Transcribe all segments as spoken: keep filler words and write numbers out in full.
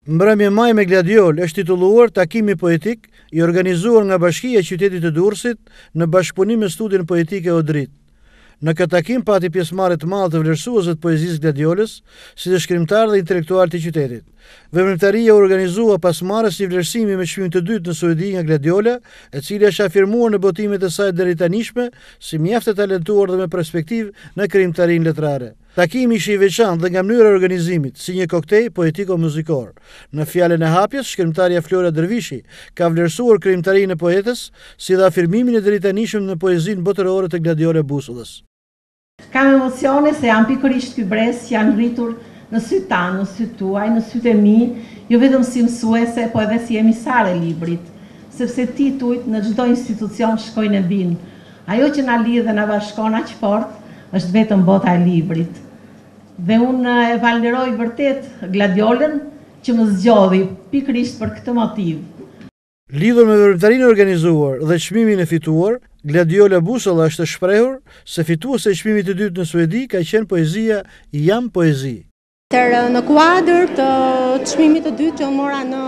Mbrëmje maj me gladiol është titulluar Takimi poetik i organizuar nga Bashkia e Qytetit të Durrësit në bashkëpunim me Studion Poetike Odrit. Në këtë takim pati pjesëmarrje të madhe të vlerësuesve të poezisë gladiolës, si dhe shkrimtarë dhe intelektualë të qytetit. Veprimtaria u organizua pas marrjes një vlerësimi me çmim të dytë në Suedi nga Gladiola, e cila është afirmuar në botimet e saj deri tanishme si mjaft e talentuar dhe me perspektivë në krijimtarinë letrare. Takimi ishte i veçantë dhe nga mënyra e organizimit, si një koktejl poetiko-muzikor. Në fjalën e hapjes, shkrimtarja Flora Dervishi ka vlerësuar krijimtarinë e poetës, si dhe afirmimin e deri tanishëm në poezinë botërore të Gladiola Busullës. Kam emocione se janë pikërisht ky brez që janë rritur në sytë tanë, në sytë tuaj, në sytë e mi, jo vetëm si mësuese, po edhe si emisare e librit, sepse titujt në çdo institucion shkojnë e binë. Ajo që na lidh dhe na bashkon aq fort është vetëm bota e librit. Dhe unë e falenderoj vërtet Gladiolën që më zgjodhi pikërisht për këtë motiv. Lidhur me veprimtarinë e organizuar dhe çmimin e fituar, Gladiola Busulla është e shprehur se fituese e çmimit të dytë në Suedi ka qenë poezia Jam poezi. Në kuadër të çmimit të dytë që unë mora në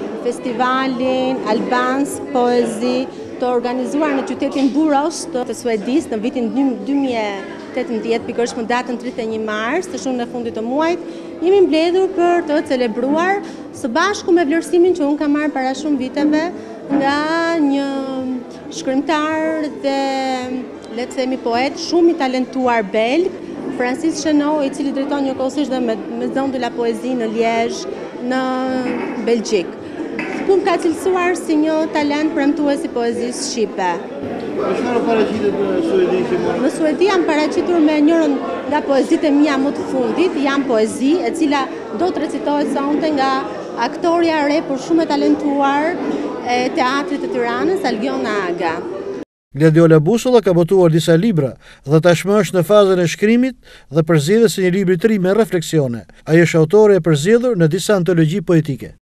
festivalin Albans Poezi të organizuar në qytetin Buros të Suedis në vitin dy mijë e tetëmbëdhjetë, pikërisht në datën tridhjetë e një mars, të shunën e fundit të muajit, jemi mbledhur për të celebruar së bashku me vlerësimin që unë kam marrë para shumë viteve nga një shkrimtar dhe le të themi poet shumë i talentuar belg, Francis Chenot, i cili drejton njëkohësisht dhe Maison de la Poésie në Liège, në Belgjik. Ku më ka cilësuar si një talent premtues i poezisë shqipe. Çfarë paraqitet në Suedi që mora? Në Suedi jam paraqitur me njërin nga poezitë e mia më të fundit, Jam poezi, e cila do të recitohet sonte nga aktoria e re por shumë e talentuar e teatrit të Tiranës, Algiona Aga. Gladiola Busulla ka botuar disa libra dhe tashmë është në fazën e shkrimit dhe përzgjedhjes së një libri të ri me refleksione. Ai është autore e përzgjedhur në disa antologji poetike.